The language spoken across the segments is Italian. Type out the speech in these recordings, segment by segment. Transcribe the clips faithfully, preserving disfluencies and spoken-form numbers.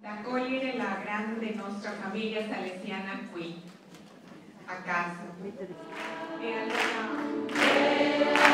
Accogliere la grande nostra famiglia salesiana qui, a casa. E allora...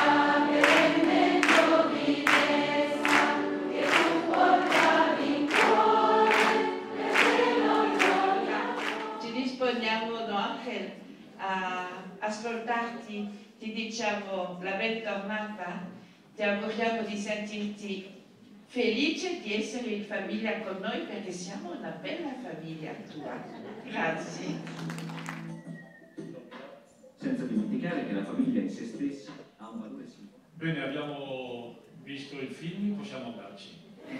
Ci disponiamo, no, Angel, a ascoltarti, ti diciamo la bentornata, ti auguriamo di sentirti felice di essere in famiglia con noi perché siamo una bella famiglia tua. Grazie. Senza dimenticare che la famiglia in se stessa ha un valore simbolico. Bene, abbiamo visto il film, possiamo andarci.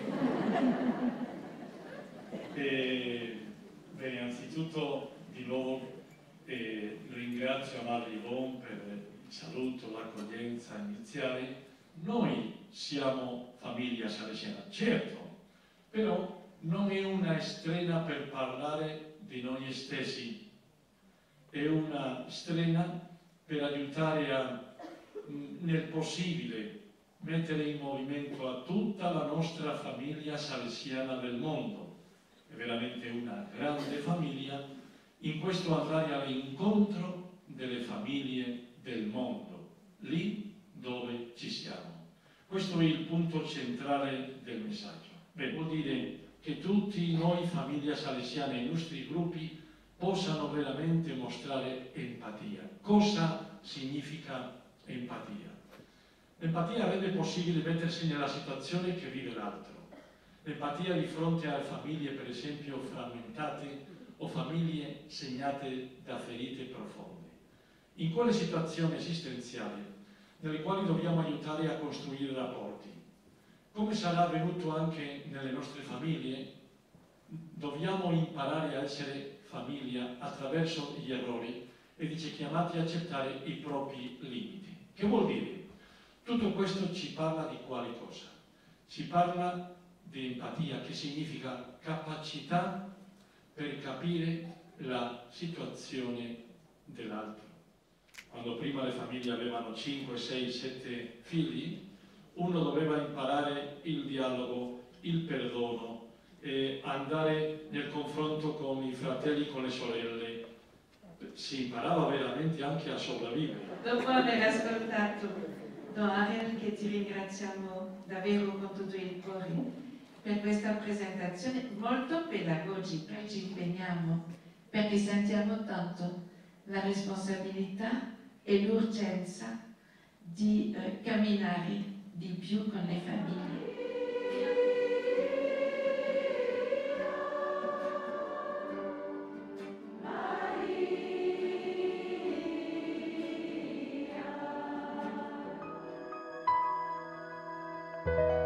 E, bene, anzitutto di nuovo eh, ringrazio Madre Yvonne per il saluto, l'accoglienza iniziale. Noi siamo famiglia salesiana, certo, però non è una strena per parlare di noi stessi, è una strena per aiutare a, nel possibile, mettere in movimento a tutta la nostra famiglia salesiana del mondo. È veramente una grande famiglia, in questo andare all'incontro delle famiglie del mondo, lì dove ci siamo. Questo è il punto centrale del messaggio. Beh, vuol dire che tutti noi, famiglia salesiana e i nostri gruppi, possano veramente mostrare empatia. Cosa significa empatia? L'empatia rende possibile mettersi nella situazione che vive l'altro. L'empatia di fronte a famiglie, per esempio, frammentate o famiglie segnate da ferite profonde. In quelle situazioni esistenziali nelle quali dobbiamo aiutare a costruire rapporti. Come sarà avvenuto anche nelle nostre famiglie, dobbiamo imparare a essere famiglia attraverso gli errori e dice chiamati a accettare i propri limiti. Che vuol dire? Tutto questo ci parla di quale cosa? Ci parla di empatia, che significa capacità per capire la situazione dell'altro. Quando prima le famiglie avevano cinque, sei, sette figli, uno doveva imparare il dialogo, il perdono, e andare nel confronto con i fratelli, con le sorelle. Si imparava veramente anche a sopravvivere. Dopo aver ascoltato Don Ariel, che ti ringraziamo davvero con tutto il cuore per questa presentazione molto pedagogica, ci impegniamo perché sentiamo tanto la responsabilità e l'urgenza di eh, camminare di più con le famiglie. Maria.